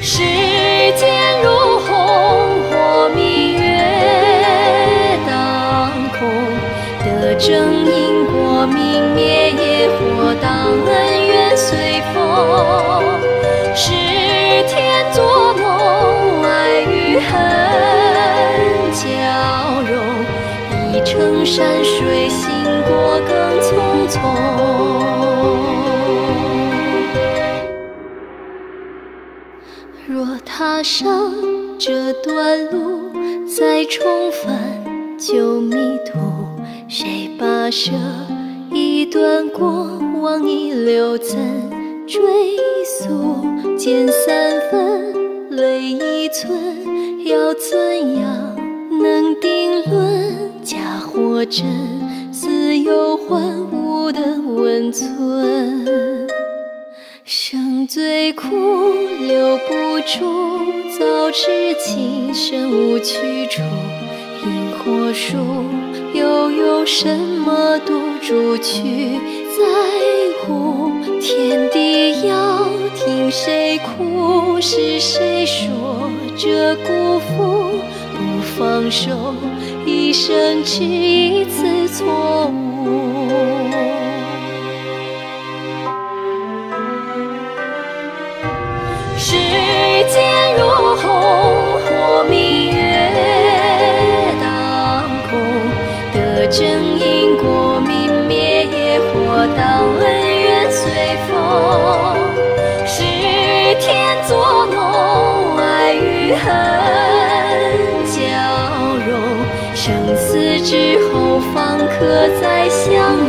世间如红火，明月当空。得正因果，泯灭业祸，当恩怨随风。是天作弄，爱与恨交融。一程山水，行过更匆匆。若踏上这段路，再重返旧迷途，谁跋涉一段过往遗留，怎追溯？剑三分，泪一寸，要怎样能定论？假或真，似有还无的温存。生最苦，留不住，早知情深无去处。因或树，又有什么赌注去在乎？天地要听谁哭？是谁说这辜负？不放手，一生只一次错误。世间如红火，明月当空。得正因果，泯灭业祸，当恩怨随风。是天作弄，爱与恨交融。生死之后，方可再相